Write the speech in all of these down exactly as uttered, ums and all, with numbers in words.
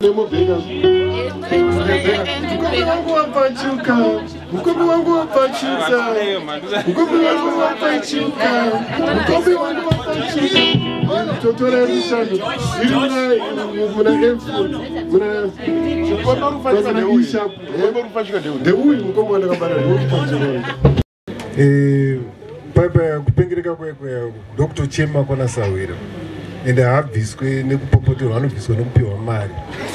Nemobeka. Mukombe wangu wapachuka. Mukombe wangu wapachuka. Mukombe wangu wapachuka. Mukombe wangu wapachuka. Totora rushando. Iruna muna emfu. Muna Mukombe rufashika deusha. Mukombe rufashika deusha. Deui mukombe wanda kabara. Eh Papa kupengereka kwekwe Doctor Chema kona Sahwira. And I have this way, Nepopoti, one of his going to pay mad.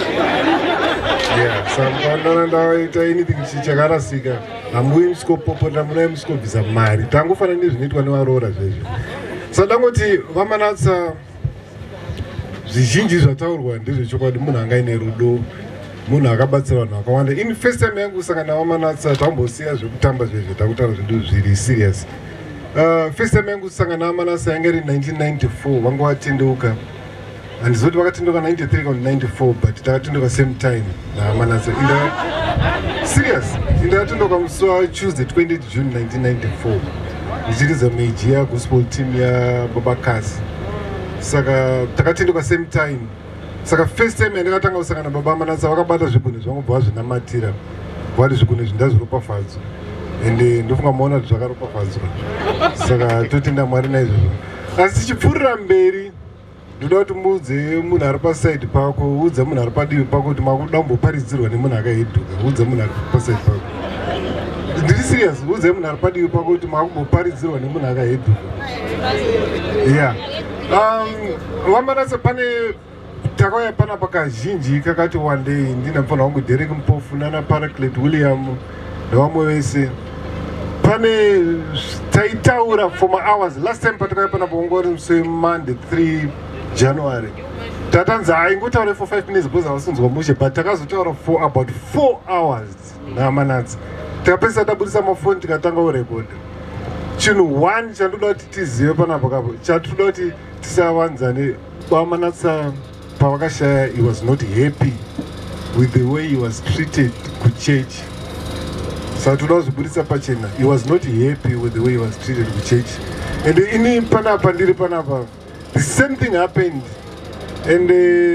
Yeah, some don't know anything. She chagara siga. I'm going to scope up, I'm going to scope is a married. Tango for an need one road as well. So, Dangoti, Wamanatsa, the Jinjis are told one, this is what the Munanga in Rudo, Munagabatsana. In the first time, I was saying, Wamanatsa, Tambo Sears, Tambas, Tamuta do really serious. Uh, first time I was sang an Amana Sanger in nineteen ninety-four, Wangwa Tindoka, and Zodwa Tindoka ninety-three or ninety-four, but that at the same time. Amana serious. In the Tindoka, so I choose the twentieth of June nineteen ninety-four. It is a major gospel team, Babakas. Saga Takatindoka same time. Saga first time I got to sang an Baba Manasa, Wagabata Zukunis, one was in Amatira. What is Zukunis? That's Rupa Falls. And the Nufanga Mona to Zagarupa Fazo. Saga Tutinda Marina. As she put Ramberi, do not move the Munarpa side Paco, who's the Munarpa, Paco to Magudambo, Paris Zero, and Munaga, who's the Munarpa side Paco. This is serious, who's the Munarpa, Paco to Mago, Paris Zero, and Munaga. Yeah. Um, one man as a pane Tagoya Panapaka Jinji, Kakatu one day in dinner for Longo, Derek Pofunana, Paraclet, William, the one way say. Pane Taitaura for my hours. Last time Patakapana Bongorum say Monday, three January. Tatanza, I go to for five minutes because I was on Musha, but Takazu for about four hours. Namanats. Tapesa Tabusama phone to Katango record. Chunu one Chandulot is Yopanapaka, Chatuloti Tisawanzani, Bamanatsa Pawakasha, he was not happy with the way he was treated to church. So to those Buddhist Pachina, he was not happy with the way he was treated with church. And in Panapa, Panapa, the same thing happened. And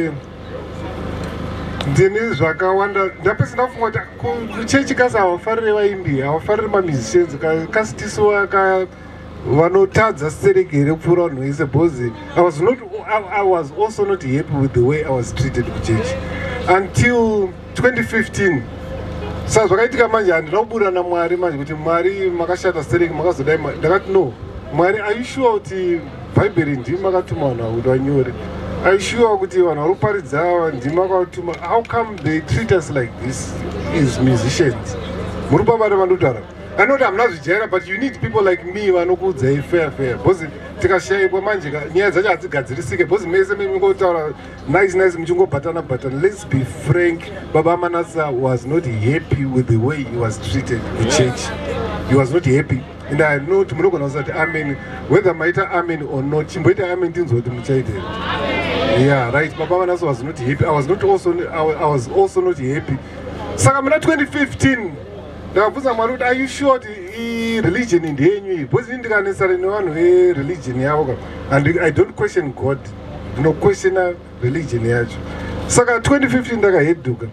then is Waka wonder the person of what church because our father India, our father musicians, Castiswaka, Vanotads, Asteriki, Furon, is a bozy. I was not, I was also not happy with the way I was treated with church until twenty fifteen. So I think I'm and Robura and Mari, Mari, Makashata, Sterik, Makasudema. That no, Mari, are you sure the vibrating Dimatumana would I knew it? Are you sure with you on Rupariza and Dimagatuma? How come they treat us like this as musicians? Muruba Madamandutara. I know that I'm not Jera, but you need people like me who are no good, they fair, fair. Bosi, take a share, Bomanjiga, near Zaja, Bosi, Mason, go to nice, nice, Mjungo Patana, but let's be frank, Baba Manasa was not happy with the way he was treated in church. He was not happy. And I know tomorrow knows that I mean, whether Maita Amen or not, Chimbeta Amen things were demonstrated. Yeah, right. Baba Manasa was not happy. I was not also, I was also not happy. Sagamana twenty fifteen. Now, are you sure the religion in the N U? Wasn't the necessary one way religion? And I don't question God, no question religion. So, twenty fifteen, I had to go.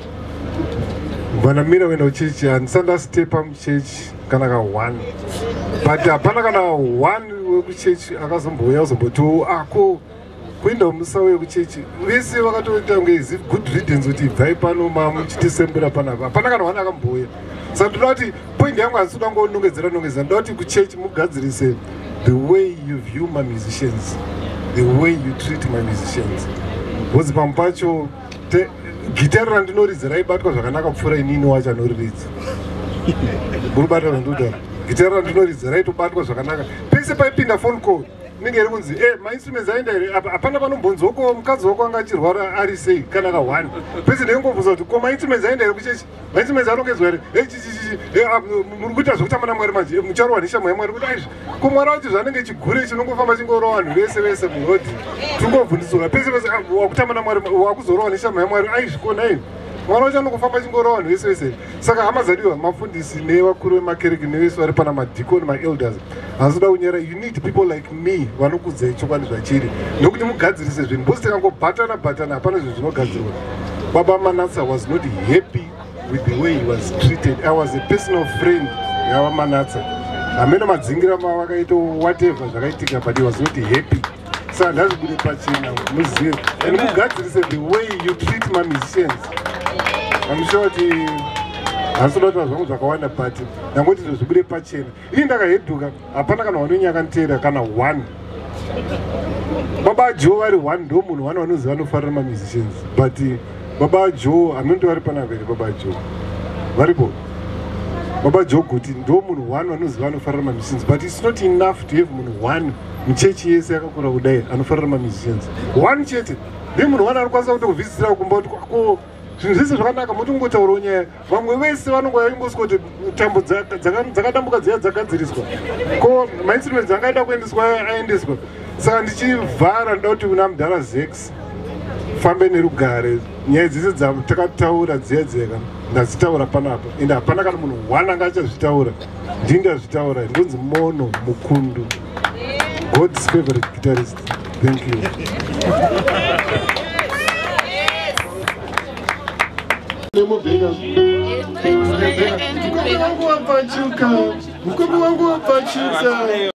When I mean, when I church and Sunday step on church, Kanaga one. But Panagana one church, I got some boys, but two are cool. Window Musawe church. We see what I told them is good readings with the Vipano, Mam, December Panaka. Panaka, one of them boy. So, point young and Sudan go no get and not to church Mugazri say the way you view my musicians, the way you treat my musicians. Was Pampacho guitar and no is right, but because I cannot for any no watch and no reads. Bulbata and do that. Guitar and no is right to bad because I cannot. Place a pipe in the phone call. Nigga, eh, my instruments are in there. Apanabano Bonzoko, Kazoko, Gachira, Arise, Canada one. President was to come my instruments are in there, which is my instruments are not as well. Mugutas, Utamana, Mucharo, Nisha, Memory, Kumara is running at you, Kurish, and Go on, race away some wood. To go for this, a president of Tamana, Wakuzoro, Nisha, Memory, I go name. Marajan of Famas go on, this is it. Saka Amazadu, Mafundis, Neva Kuru, Makirik, Nevis, or Panama, Dicon, my elders. As though you need people like me, Wanuku, Chokan, Chiri. Look at them, Gads, this has been boosting and go pattern, pattern, upon us, no Gads. Baba Manatsa was not happy with the way he was treated. I was a personal friend of Manatsa. I mean, I'm zingira mawakaito whatever zvakaitika, but he was not happy. So that's good pachina muzive. And Mugadzi said the way you treat my musicians. I'm sure the asi not as long as zvakawanda party. Nangoti zvozvibure pachena. Ini ndakaheduka hapana kana wanonyakanteera kana one. Baba Joe vari one ndo munhu one vanoziva vanofarira ma musicians. But Baba Joe anonti vari panaveri Baba Joe. Varipo. Baba Joe kuti ndo munhu one vanoziva vanofarira ma musicians. But it's not enough to have munhu one muchechi yese yakakura kudai anofarira ma musicians. One chete. Ndiye munhu one anokwanisa kuti kuvhizitira kumba kuti kwako zvinhu zvese zvakanaka mutongotaurawo nyaya. Vamwe vese vanongoya ingoswa kuti tambo dzakadambuka dziya dzagadziriswa. Ko mainstruments angaida kuendeswa aendeswa. Saka ndichivhara ndoda kuti kuna mudhara Zex fambe nerugare. Nyaya dzese dzatakataura dziya dzeka ndadzitaura panapa. Ende hapana kana munhu one anga achazvitaura. Ndini ndazvitaura. Ndonzi Mono Mukundu. God's favorite guitarist. Thank you. Mukombe wangu wapachuka. Mukombe wangu wapachuka.